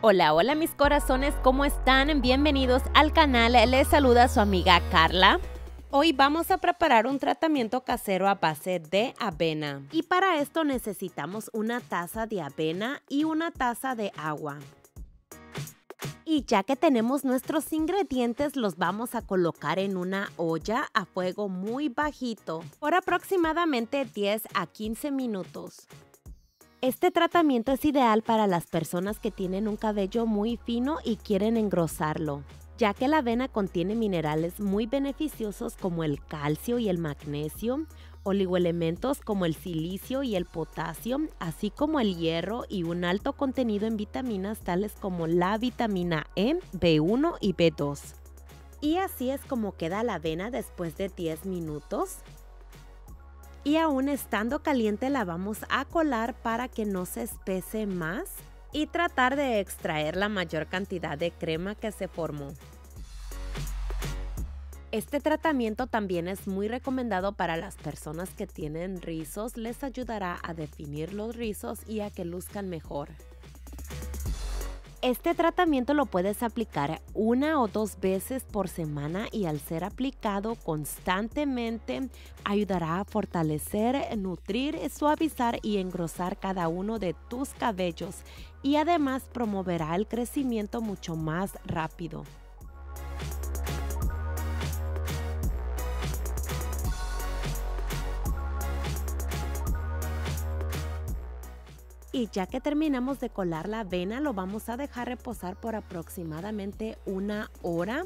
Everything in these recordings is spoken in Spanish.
Hola, hola mis corazones, ¿cómo están? Bienvenidos al canal, les saluda su amiga Carla. Hoy vamos a preparar un tratamiento casero a base de avena. Y para esto necesitamos una taza de avena y una taza de agua. Y ya que tenemos nuestros ingredientes, los vamos a colocar en una olla a fuego muy bajito por aproximadamente 10 a 15 minutos. Este tratamiento es ideal para las personas que tienen un cabello muy fino y quieren engrosarlo, ya que la avena contiene minerales muy beneficiosos como el calcio y el magnesio, oligoelementos como el silicio y el potasio, así como el hierro y un alto contenido en vitaminas tales como la vitamina E, B1 y B2. Y así es como queda la avena después de 10 minutos. Y aún estando caliente la vamos a colar para que no se espese más y tratar de extraer la mayor cantidad de crema que se formó. Este tratamiento también es muy recomendado para las personas que tienen rizos, les ayudará a definir los rizos y a que luzcan mejor. Este tratamiento lo puedes aplicar 1 o 2 veces por semana y al ser aplicado constantemente ayudará a fortalecer, nutrir, suavizar y engrosar cada uno de tus cabellos y además promoverá el crecimiento mucho más rápido. Y ya que terminamos de colar la avena, lo vamos a dejar reposar por aproximadamente 1 hora.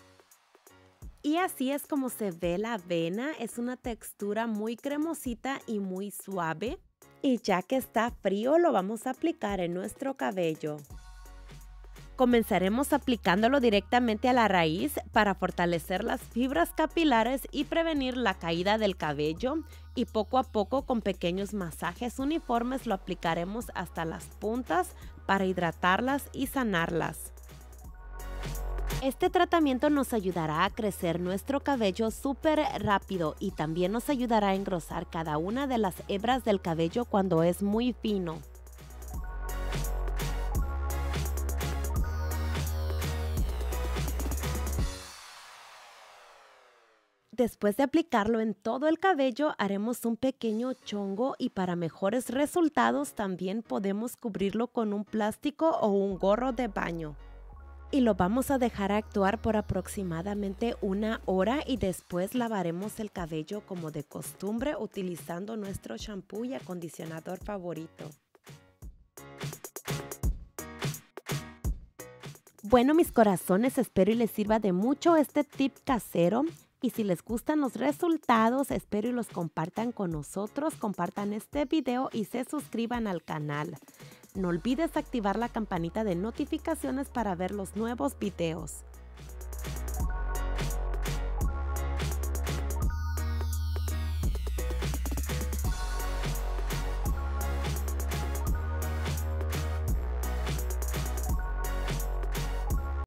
Y así es como se ve la avena, es una textura muy cremosita y muy suave. Y ya que está frío, lo vamos a aplicar en nuestro cabello. Comenzaremos aplicándolo directamente a la raíz para fortalecer las fibras capilares y prevenir la caída del cabello, y poco a poco con pequeños masajes uniformes lo aplicaremos hasta las puntas para hidratarlas y sanarlas. Este tratamiento nos ayudará a crecer nuestro cabello súper rápido y también nos ayudará a engrosar cada una de las hebras del cabello cuando es muy fino. Después de aplicarlo en todo el cabello, haremos un pequeño chongo y para mejores resultados también podemos cubrirlo con un plástico o un gorro de baño. Y lo vamos a dejar actuar por aproximadamente 1 hora y después lavaremos el cabello como de costumbre utilizando nuestro shampoo y acondicionador favorito. Bueno, mis corazones, espero y les sirva de mucho este tip casero. Y si les gustan los resultados, espero y los compartan con nosotros, compartan este video y se suscriban al canal. No olvides activar la campanita de notificaciones para ver los nuevos videos.